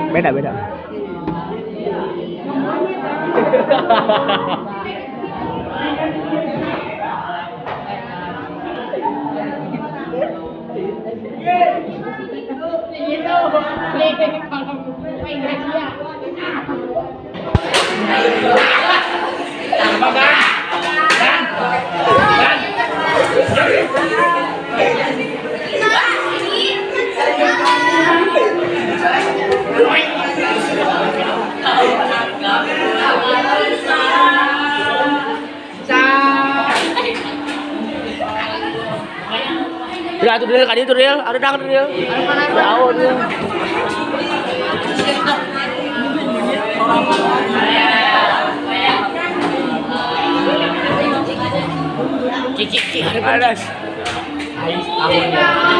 Beda beda. Udah tuh drill kali itu drill, ada dah drill. Jauh dia. Cicik ada.